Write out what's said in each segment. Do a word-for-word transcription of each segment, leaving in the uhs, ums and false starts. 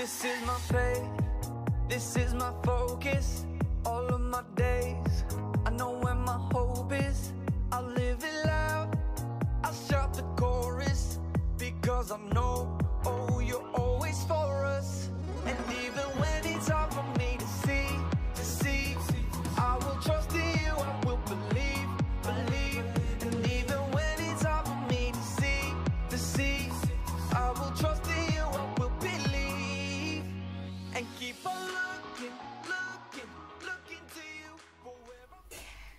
This is my faith, this is my focus, all of my days. I know where my hope is, I live it loud, I shout the chorus, because I know, oh, you're always for us. And even when it's hard for me to see, to see, I will trust in you, I will believe, believe. And even when it's hard for me to see, to see, I will trust in you, I will believe. And keep on looking, looking, looking to you forever.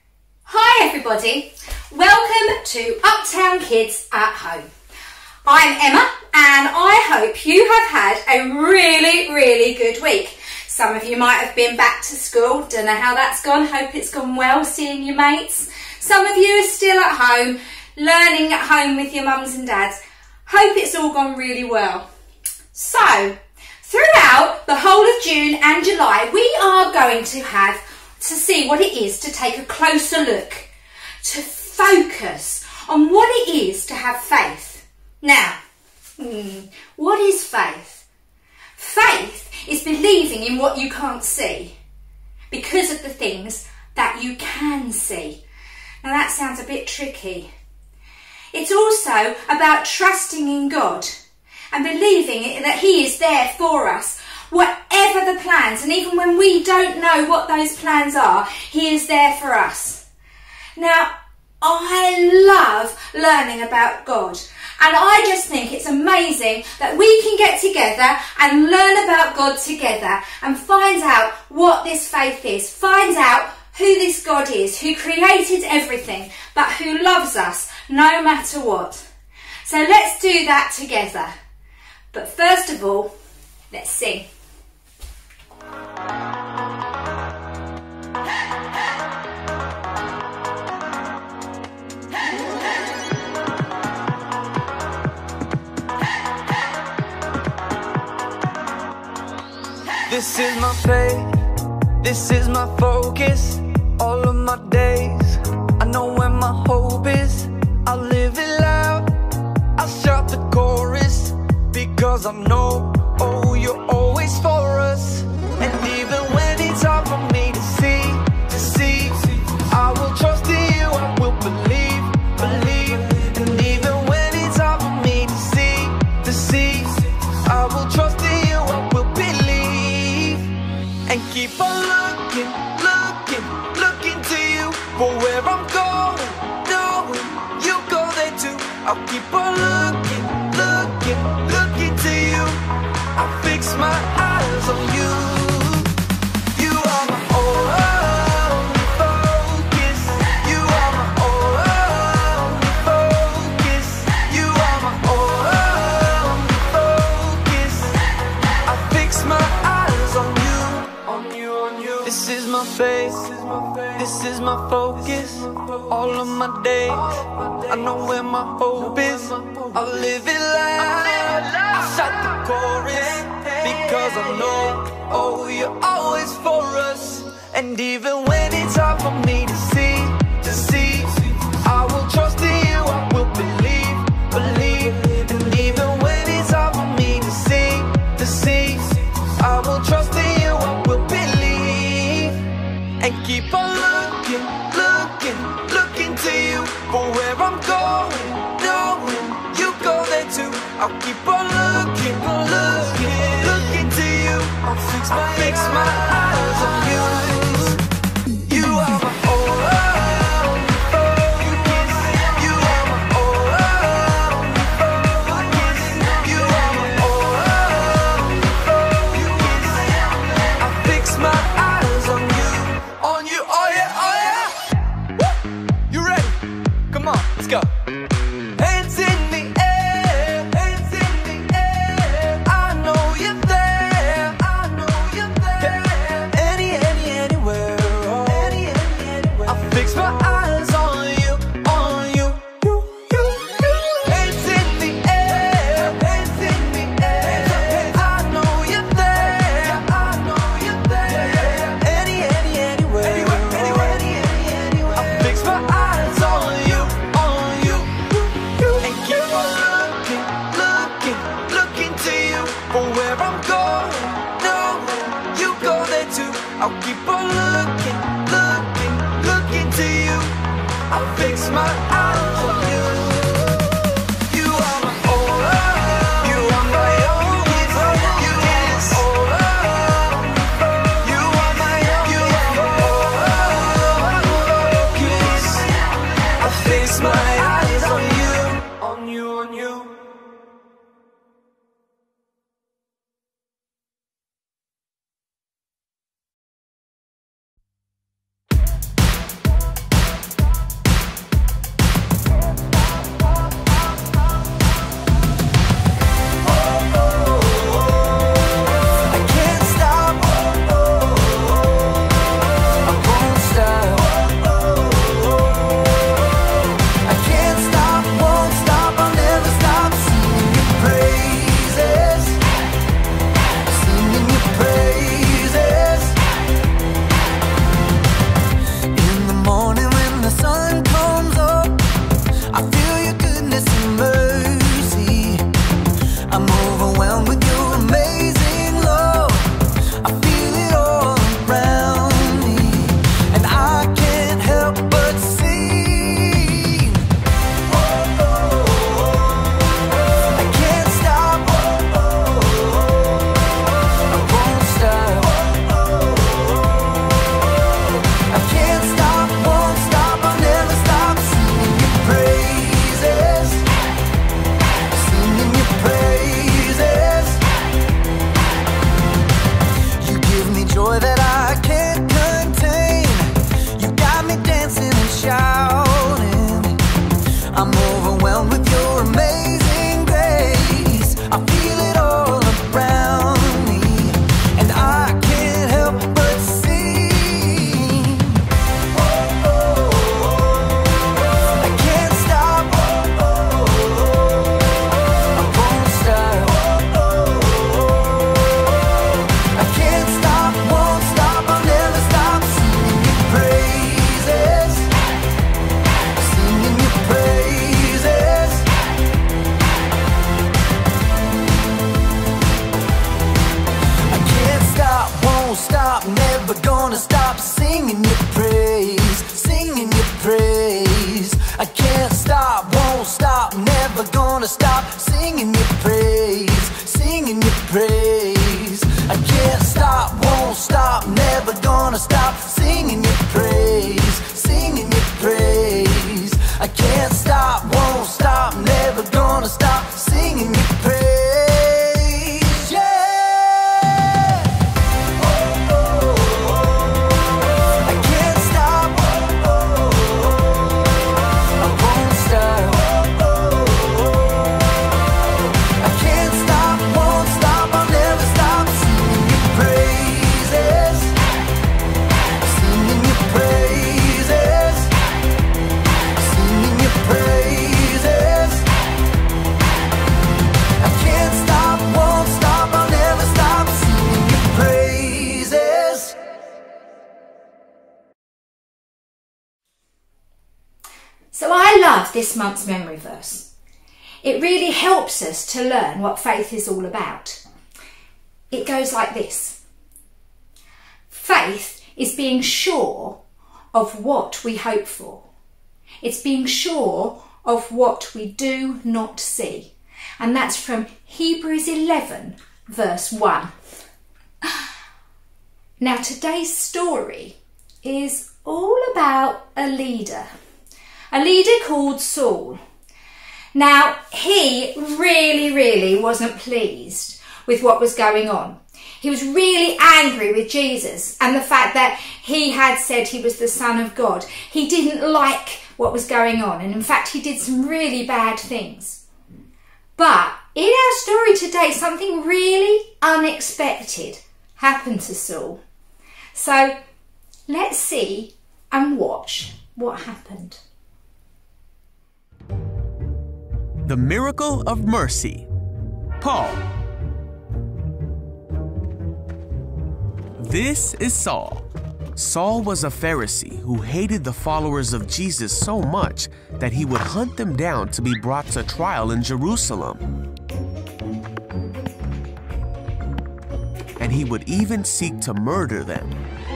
Hi everybody, welcome to Uptown Kids at Home. I'm Emma and I hope you have had a really, really good week. Some of you might have been back to school, don't know how that's gone, hope it's gone well seeing your mates. Some of you are still at home, learning at home with your mums and dads. Hope it's all gone really well. So, throughout the whole of June and July, we are going to have to see what it is to take a closer look, to focus on what it is to have faith. Now, hmm, what is faith? Faith is believing in what you can't see because of the things that you can see. Now that sounds a bit tricky. It's also about trusting in God and believing that He is there for us, whatever the plans, and even when we don't know what those plans are, He is there for us. Now, I love learning about God, and I just think it's amazing that we can get together and learn about God together and find out what this faith is, find out who this God is, who created everything, but who loves us no matter what. So let's do that together. But first of all, let's sing. This is my faith, this is my focus, all of my days. I know where my hope is, I live it loud, I shout the chorus, because I know, oh, you're always for us. And even when it's hard for me to see, to see, I will trust in you, I will believe, believe. And even when it's hard for me to see, to see, I will trust in you, I will believe. And keep on looking, looking, looking to you for where I'm going, knowing you go there too. I'll keep on looking, looking, looking to you. I fix my eyes on you. You are my only focus. You are my only focus. You are my only focus. I fix my eyes on you, on you, on you. This is my faith, this is my focus, all of my days. I know where my hope is, I live it loud, I shout the chorus, because I know, oh, you're always for us. And even when it's hard for me to see, to see, I will trust in you, I will believe, believe. And even when it's hard for me to see, to see, I will trust in you, I will believe. And keep on looking, looking, looking to you for where I'm going, knowing you go there too. I'll keep on looking, looking, looking to you. I'll fix my, I'll fix my eyes on you. You are my only focus. You are my only focus. You are my only focus. I fix my eyes on you, on you, oh yeah, oh yeah. Woo! You ready? Come on, let's go. Hands in the air, hands in the air. I know you're there, I know you're there. Any, any, anywhere, oh. Any, any, anywhere. I fix my eyes on you, on you, you, you, you. Hands in the air, hands in the air. I know you're there, I know you're there. Any, any, anywhere, anywhere, anywhere, any, any, anywhere. I fix my eyes on you, on you, you, you. And keep on looking, looking, looking to you for where I'm going, I'll keep on looking, looking, looking to you. I'll fix my eyes on you. You are my all, you are my only friend. You is all, you are my, you are my all, kiss. I'll fix my eyes on you, on you, on you. So I love this month's memory verse. It really helps us to learn what faith is all about. It goes like this. Faith is being sure of what we hope for. It's being sure of what we do not see. And that's from Hebrews eleven, verse one. Now today's story is all about a leader. A leader called Saul. Now, he really, really wasn't pleased with what was going on. He was really angry with Jesus and the fact that he had said he was the Son of God. He didn't like what was going on, and in fact, he did some really bad things. But in our story today, something really unexpected happened to Saul. So let's see and watch what happened. The Miracle of Mercy. Paul. This is Saul. Saul was a Pharisee who hated the followers of Jesus so much that he would hunt them down to be brought to trial in Jerusalem. And he would even seek to murder them.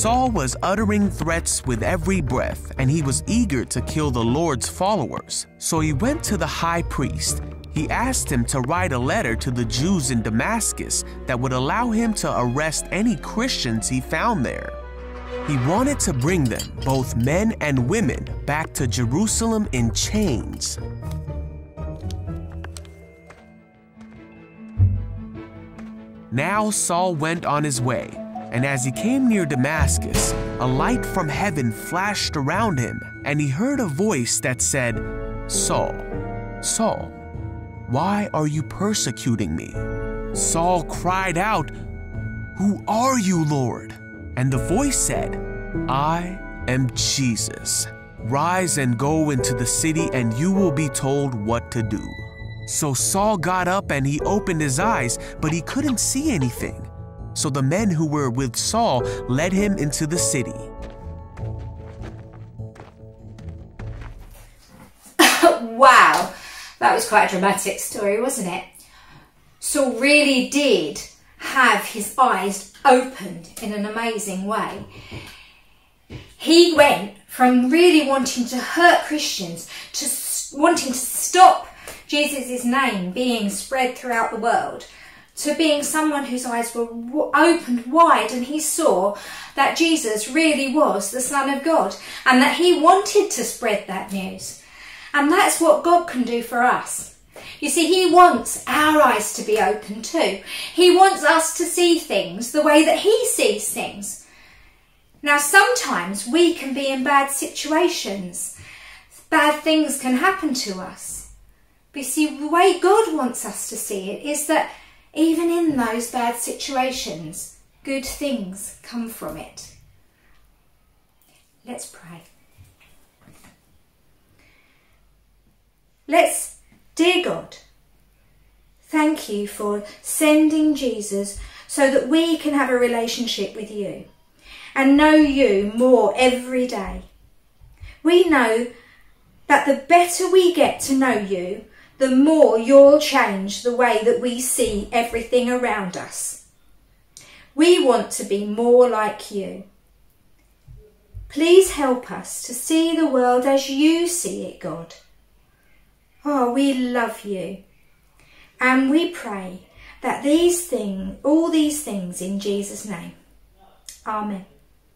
Saul was uttering threats with every breath, and he was eager to kill the Lord's followers. So he went to the high priest. He asked him to write a letter to the Jews in Damascus that would allow him to arrest any Christians he found there. He wanted to bring them, both men and women, back to Jerusalem in chains. Now Saul went on his way, and as he came near Damascus, a light from heaven flashed around him, and he heard a voice that said, "Saul, Saul, why are you persecuting me?" Saul cried out, "Who are you, Lord?" And the voice said, "I am Jesus. Rise and go into the city, and you will be told what to do." So Saul got up and he opened his eyes, but he couldn't see anything. So the men who were with Saul led him into the city. Wow, that was quite a dramatic story, wasn't it? Saul really did have his eyes opened in an amazing way. He went from really wanting to hurt Christians to wanting to stop Jesus' name being spread throughout the world, to being someone whose eyes were opened wide, and he saw that Jesus really was the Son of God and that he wanted to spread that news. And that's what God can do for us. You see, he wants our eyes to be open too. He wants us to see things the way that he sees things. Now, sometimes we can be in bad situations. Bad things can happen to us. But you see, the way God wants us to see it is that even in those bad situations, good things come from it. Let's pray. Let's, dear God, thank you for sending Jesus so that we can have a relationship with you and know you more every day. We know that the better we get to know you, the more you'll change the way that we see everything around us. We want to be more like you. Please help us to see the world as you see it, God. Oh, we love you. And we pray that these things, all these things in Jesus' name. Amen.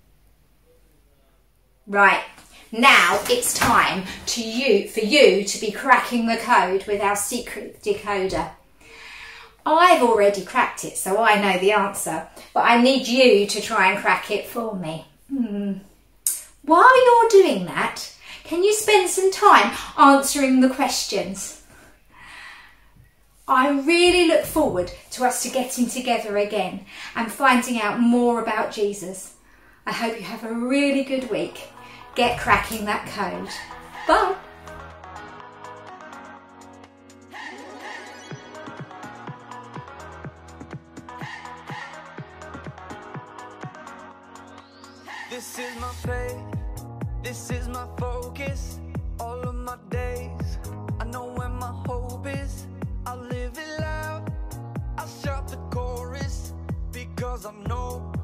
Right. Now it's time to you, for you to be cracking the code with our secret decoder. I've already cracked it, so I know the answer, but I need you to try and crack it for me. Hmm. While you're doing that, can you spend some time answering the questions? I really look forward to us to getting together again and finding out more about Jesus. I hope you have a really good week. Get cracking that code. Bye. This is my faith, this is my focus, all of my days. I know where my hope is, I'll live it loud, I'll shout the chorus, because I know